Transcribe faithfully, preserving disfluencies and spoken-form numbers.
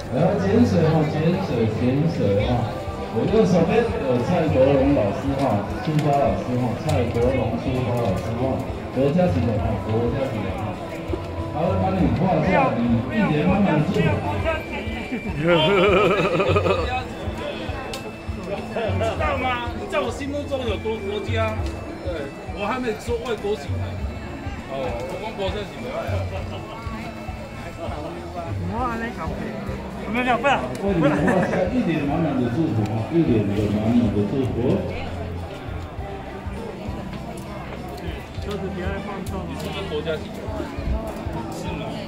然后潜水哈，潜水潜水哈。我右手边有蔡国荣老师哈，书法老师哈，蔡国荣书法老师哈，国家级的哈，国家级的哈。好，我帮你画一下，你一脸满满的字。 知道吗？你在我心目中有多国家？对，我还没说外国型呢。哦，我讲国家型的。 我安尼搞，没有不了， 为你画下一脸满满的祝福，一脸的满满的祝福。 就是别爱放纵。 这个国家型。是吗？